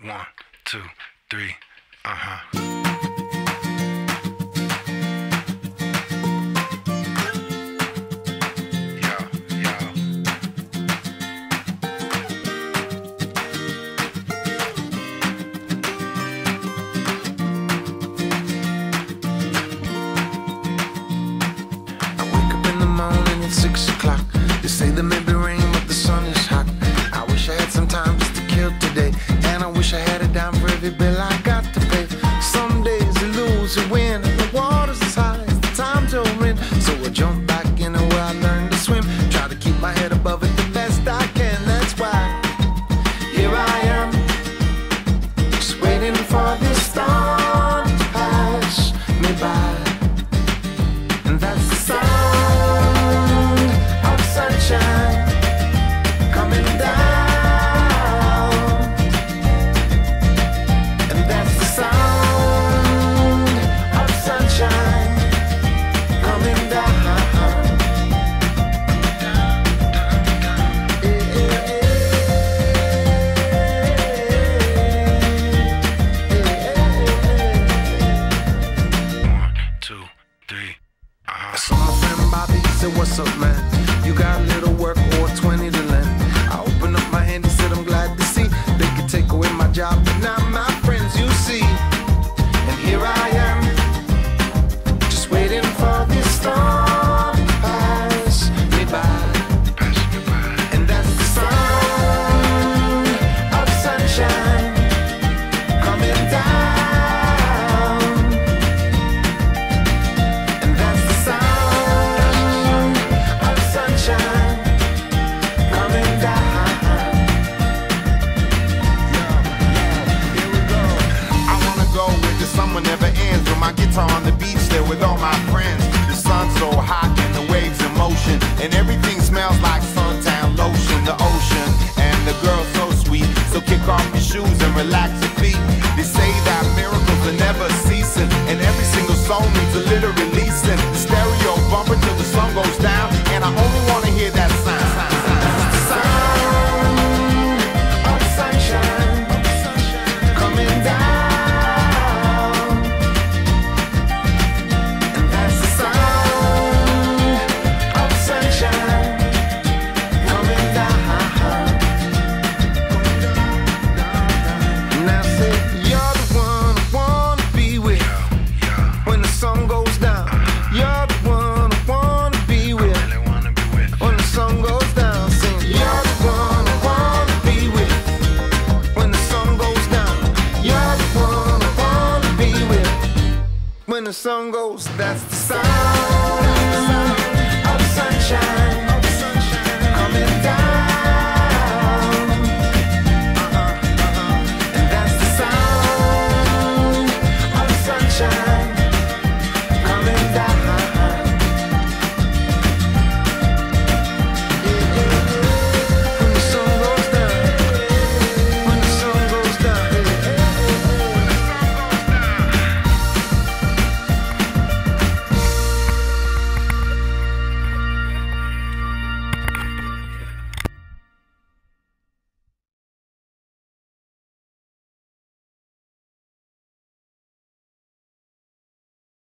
1, 2, 3, uh-huh. At 6 o'clock, they say there may be rain, but the sun is hot. I wish I had some time just to kill today, and I wish I had a dime for every bill I got to pay. Some days you lose, you win, and the water's as high as the times you're in. So I jump back in where I learned to swim, try to keep my head above it the best I can. That's why here I am, just waiting for this storm to pass me by. And that's the sound sunshine coming down, and that's the sound of sunshine coming down. One, two, three, uh-huh. I saw my friend Bobby, he said, "What's up, man? You got a little work or 20 to lend?" I opened up my hand and said, "I'm glad to see they could take away my job, but not my friends, you see." And here I am, just waiting for this storm to pass me by. And that's the sound of sunshine coming down. And that's the sound of sunshine coming down. Here we go. I wanna go where the summer never ends, with my guitar on the beach there with all my friends. The sun's so hot and the waves in motion, and everything smells like suntan lotion. The ocean and the girl so sweet, so kick off your shoes and relax your feet. They say that miracles are never ceasing, and every single song needs a little releasing. The stereo bumper till the sun goes down, and I only wanna hear that sound. The sound of sunshine coming down, and that's the sound of sunshine coming down. Now say you're the one I wanna be with when the sun goes down. You're the one I wanna be with when the sun goes down. Sing, you're the one I wanna be with when the sun goes down. You're the one I wanna be with when the sun goes. That's the sound